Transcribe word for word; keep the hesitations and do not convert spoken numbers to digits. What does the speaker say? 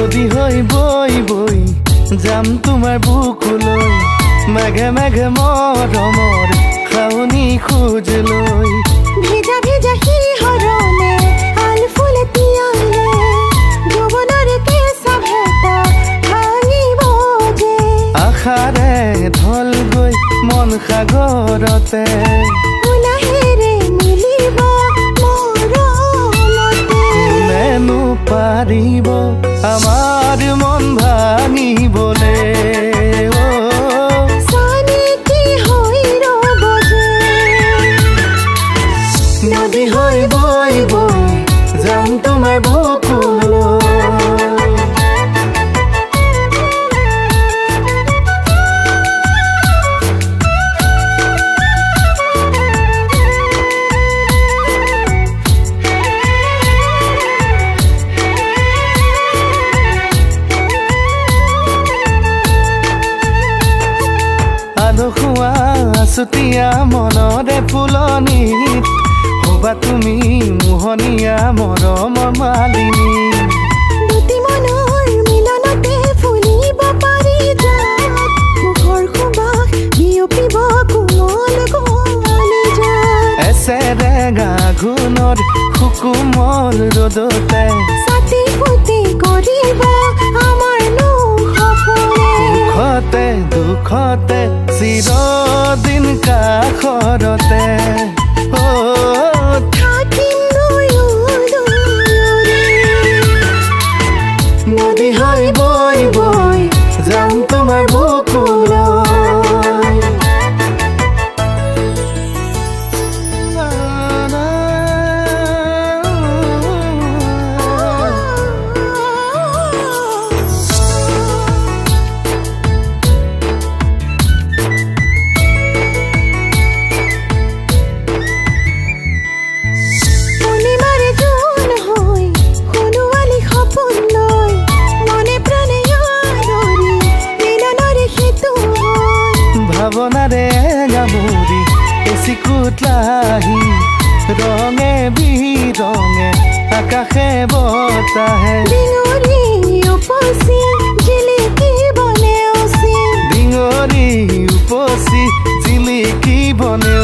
নদী হৈ বৈ বৈ যাম তোমাৰ বুকুলৈ মেঘে মেঘে মৰমৰ খাৱনি খোজ লৈ ভিজা ভিজা শিহৰণে আল ফুলে তিয়ালে যৌৱনৰে কেঁচা ভেটা ভাঙিব যে আশাৰে ঢল গৈ মন সাগৰতে উলাহেৰে মিলিব মৰমতে কোনেনো পাৰিব আমাৰ মন ভাঙিবলে নদী হৈ বৈ বৈ যাম তোমাৰ বুকুলৈ আলসুৱা চুতীয়া মনৰে ফুলনিত হবা তুমি মোহনীয়া মৰমৰ মালিনী দুটি মনৰ মিলনতে ফুলিব পাৰি যাত মুখৰ সুবাস বিয়পিব কোমল কলিজাত এছেৰেঙা ঘূণৰ সুকুমল ৰ'দতে ছাতি ফুটি কৰিব আমাৰ নো সপোনে সুখতে দুখতে চিৰদিন কাষৰতে নদী হৈ বৈ বৈ যাম তোমাৰ বুকুলৈ ভাৱনাৰে গামুৰি এচিকুটলাহি ৰঙে বিৰঙে আকাশে বতাহে ডিঙৰি উপচি জিলিকি বনে অচি ডিঙৰি উপচি জিলিকি বনে